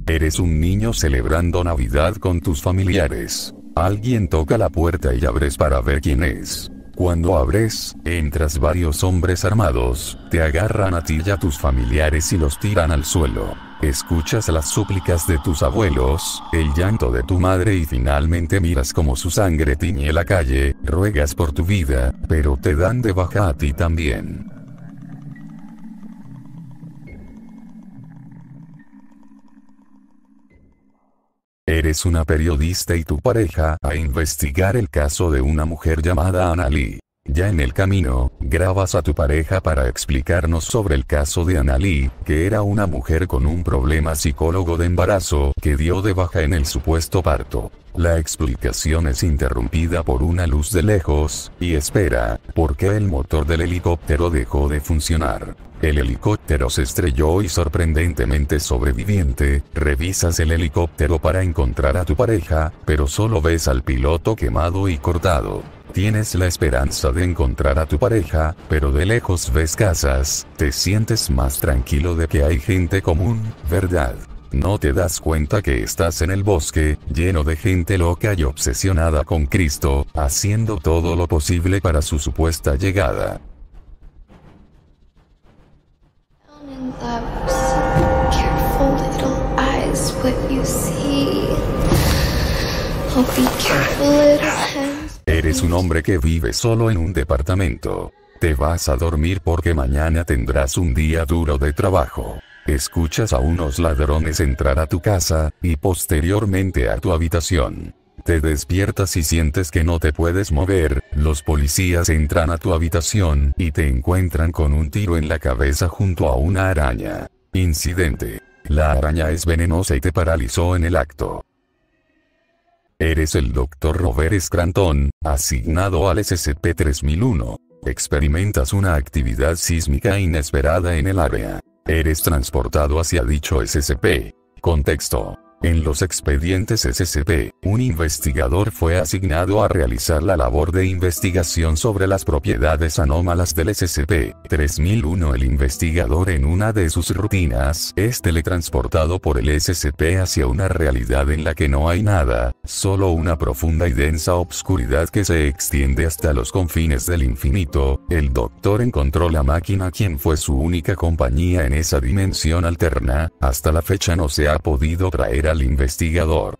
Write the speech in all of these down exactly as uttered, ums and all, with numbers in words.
Eres un niño celebrando Navidad con tus familiares. Alguien toca la puerta y abres para ver quién es. Cuando abres, entras varios hombres armados, te agarran a ti y a tus familiares y los tiran al suelo. Escuchas las súplicas de tus abuelos, el llanto de tu madre y finalmente miras como su sangre tiñe la calle, ruegas por tu vida, pero te dan de baja a ti también. Eres una periodista y tu pareja a investigar el caso de una mujer llamada Annalie. Ya en el camino, grabas a tu pareja para explicarnos sobre el caso de Annalie, que era una mujer con un problema psicólogo de embarazo que dio de baja en el supuesto parto. La explicación es interrumpida por una luz de lejos, y espera, porque el motor del helicóptero dejó de funcionar. El helicóptero se estrelló y sorprendentemente sobreviviente, revisas el helicóptero para encontrar a tu pareja, pero solo ves al piloto quemado y cortado. Tienes la esperanza de encontrar a tu pareja, pero de lejos ves casas, te sientes más tranquilo de que hay gente común, ¿verdad? No te das cuenta que estás en el bosque, lleno de gente loca y obsesionada con Cristo, haciendo todo lo posible para su supuesta llegada. Eres un hombre que vive solo en un departamento. Te vas a dormir porque mañana tendrás un día duro de trabajo. Escuchas a unos ladrones entrar a tu casa, y posteriormente a tu habitación. Te despiertas y sientes que no te puedes mover, los policías entran a tu habitación y te encuentran con un tiro en la cabeza junto a una araña. Incidente. La araña es venenosa y te paralizó en el acto. Eres el doctor Robert Scranton, asignado al S C P tres mil uno. Experimentas una actividad sísmica inesperada en el área. Eres transportado hacia dicho S C P. Contexto. En los expedientes S C P, un investigador fue asignado a realizar la labor de investigación sobre las propiedades anómalas del S C P tres mil uno. El investigador en una de sus rutinas es teletransportado por el S C P hacia una realidad en la que no hay nada, solo una profunda y densa obscuridad que se extiende hasta los confines del infinito. El doctor encontró la máquina quien fue su única compañía en esa dimensión alterna. Hasta la fecha no se ha podido traer al investigador.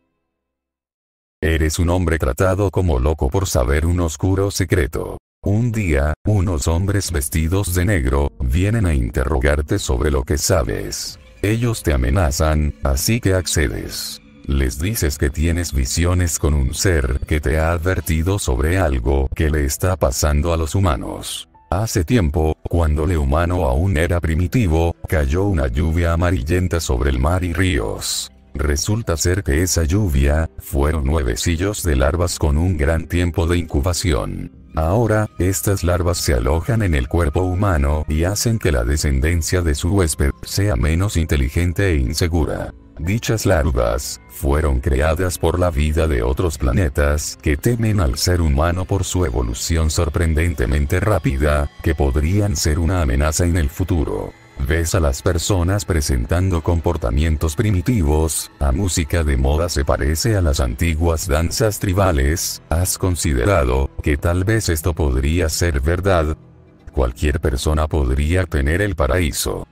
Eres un hombre tratado como loco por saber un oscuro secreto. Un día, unos hombres vestidos de negro vienen a interrogarte sobre lo que sabes. Ellos te amenazan, así que accedes. Les dices que tienes visiones con un ser que te ha advertido sobre algo que le está pasando a los humanos. Hace tiempo, cuando el humano aún era primitivo, cayó una lluvia amarillenta sobre el mar y ríos. Resulta ser que esa lluvia, fueron huevecillos de larvas con un gran tiempo de incubación. Ahora, estas larvas se alojan en el cuerpo humano y hacen que la descendencia de su huésped sea menos inteligente e insegura. Dichas larvas, fueron creadas por la vida de otros planetas que temen al ser humano por su evolución sorprendentemente rápida, que podrían ser una amenaza en el futuro. Ves a las personas presentando comportamientos primitivos, la música de moda se parece a las antiguas danzas tribales. ¿Has considerado que tal vez esto podría ser verdad? Cualquier persona podría tener el paraíso.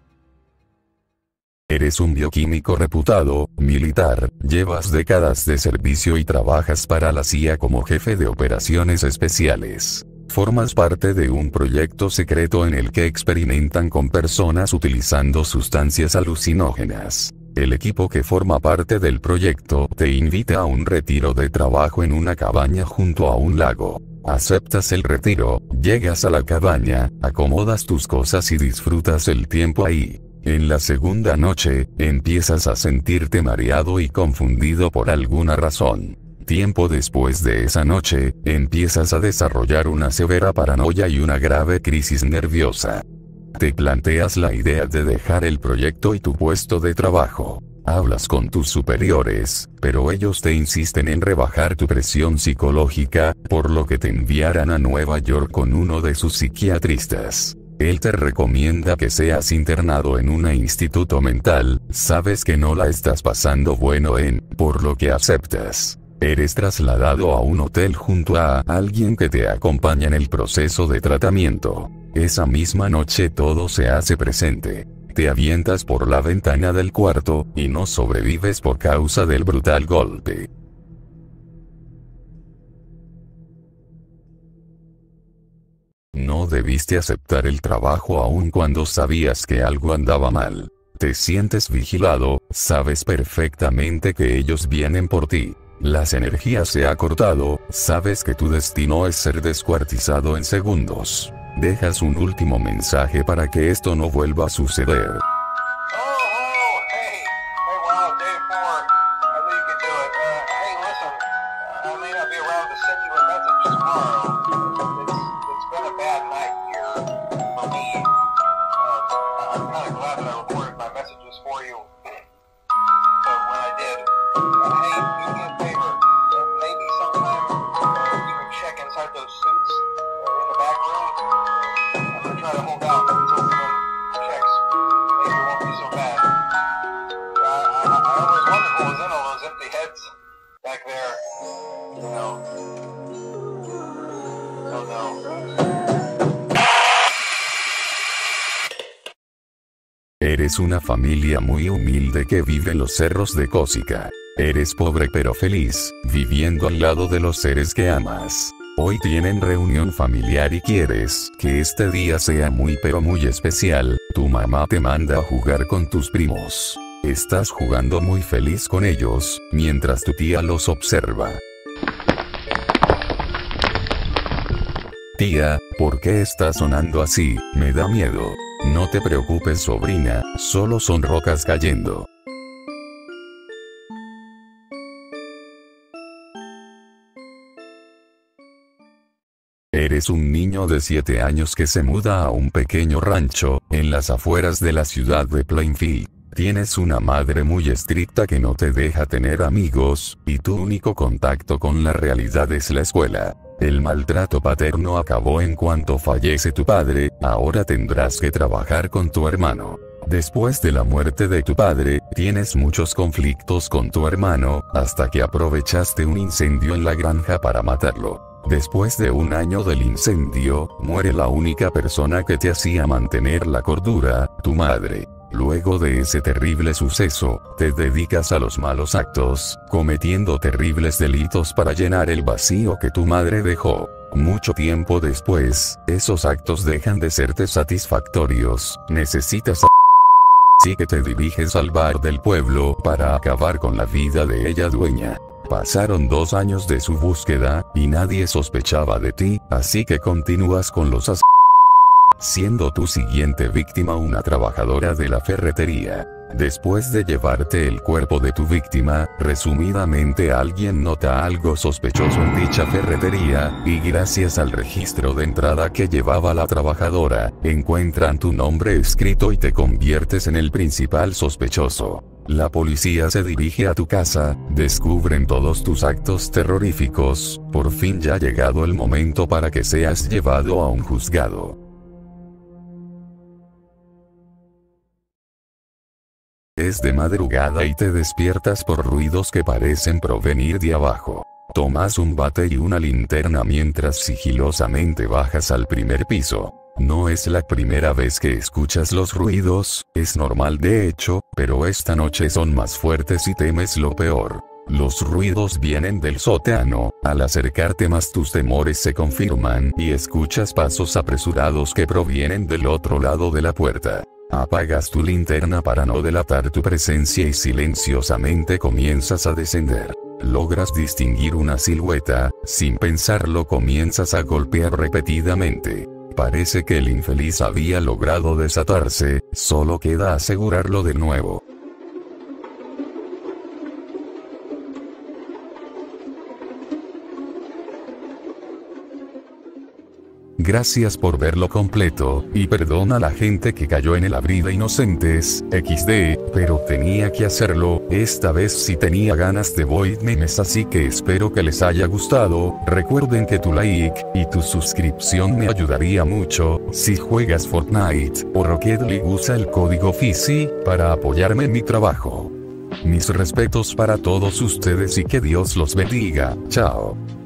Eres un bioquímico reputado, militar, llevas décadas de servicio y trabajas para la C I A como jefe de operaciones especiales. Formas parte de un proyecto secreto en el que experimentan con personas utilizando sustancias alucinógenas. El equipo que forma parte del proyecto te invita a un retiro de trabajo en una cabaña junto a un lago. Aceptas el retiro, llegas a la cabaña, acomodas tus cosas y disfrutas el tiempo ahí. En la segunda noche, empiezas a sentirte mareado y confundido por alguna razón. Tiempo después de esa noche, empiezas a desarrollar una severa paranoia y una grave crisis nerviosa. Te planteas la idea de dejar el proyecto y tu puesto de trabajo. Hablas con tus superiores, pero ellos te insisten en rebajar tu presión psicológica, por lo que te enviarán a Nueva York con uno de sus psiquiatristas. Él te recomienda que seas internado en un instituto mental, Sabes que no la estás pasando bueno en, por lo que aceptas. Eres trasladado a un hotel junto a alguien que te acompaña en el proceso de tratamiento. Esa misma noche todo se hace presente. Te avientas por la ventana del cuarto, y no sobrevives por causa del brutal golpe. No debiste aceptar el trabajo aun cuando sabías que algo andaba mal. Te sientes vigilado, sabes perfectamente que ellos vienen por ti. Las energías se ha cortado, sabes que tu destino es ser descuartizado en segundos. Dejas un último mensaje para que esto no vuelva a suceder. Eres una familia muy humilde que vive en los cerros de Cósica. Eres pobre pero feliz, viviendo al lado de los seres que amas. Hoy tienen reunión familiar y quieres que este día sea muy pero muy especial. Tu mamá te manda a jugar con tus primos. Estás jugando muy feliz con ellos, mientras tu tía los observa. Tía, ¿por qué está sonando así? Me da miedo. No te preocupes, sobrina, solo son rocas cayendo. Eres un niño de siete años que se muda a un pequeño rancho, en las afueras de la ciudad de Plainfield. Tienes una madre muy estricta que no te deja tener amigos, y tu único contacto con la realidad es la escuela. El maltrato paterno acabó en cuanto fallece tu padre, ahora tendrás que trabajar con tu hermano. Después de la muerte de tu padre, tienes muchos conflictos con tu hermano, hasta que aprovechaste un incendio en la granja para matarlo. Después de un año del incendio, muere la única persona que te hacía mantener la cordura, tu madre. Luego de ese terrible suceso, te dedicas a los malos actos, cometiendo terribles delitos para llenar el vacío que tu madre dejó. Mucho tiempo después, esos actos dejan de serte satisfactorios, necesitas a... Así que te diriges al bar del pueblo para acabar con la vida de ella dueña. Pasaron dos años de su búsqueda, y nadie sospechaba de ti, así que continúas con los as... siendo tu siguiente víctima una trabajadora de la ferretería. Después de llevarte el cuerpo de tu víctima, resumidamente alguien nota algo sospechoso en dicha ferretería, y gracias al registro de entrada que llevaba la trabajadora, encuentran tu nombre escrito y te conviertes en el principal sospechoso. La policía se dirige a tu casa, descubren todos tus actos terroríficos, por fin ya ha llegado el momento para que seas llevado a un juzgado. Es de madrugada y te despiertas por ruidos que parecen provenir de abajo. Tomas un bate y una linterna mientras sigilosamente bajas al primer piso. No es la primera vez que escuchas los ruidos, es normal de hecho, pero esta noche son más fuertes y temes lo peor. Los ruidos vienen del sótano, al acercarte más tus temores se confirman y escuchas pasos apresurados que provienen del otro lado de la puerta. Apagas tu linterna para no delatar tu presencia y silenciosamente comienzas a descender. Logras distinguir una silueta, sin pensarlo comienzas a golpear repetidamente. Parece que el infeliz había logrado desatarse, solo queda asegurarlo de nuevo. Gracias por verlo completo, y perdona a la gente que cayó en el abril de inocentes, equis de, pero tenía que hacerlo, esta vez sí tenía ganas de Void Memes, así que espero que les haya gustado. Recuerden que tu like y tu suscripción me ayudaría mucho. Si juegas Fortnite o Rocket League, usa el código F I Z Y para apoyarme en mi trabajo. Mis respetos para todos ustedes y que Dios los bendiga. Chao.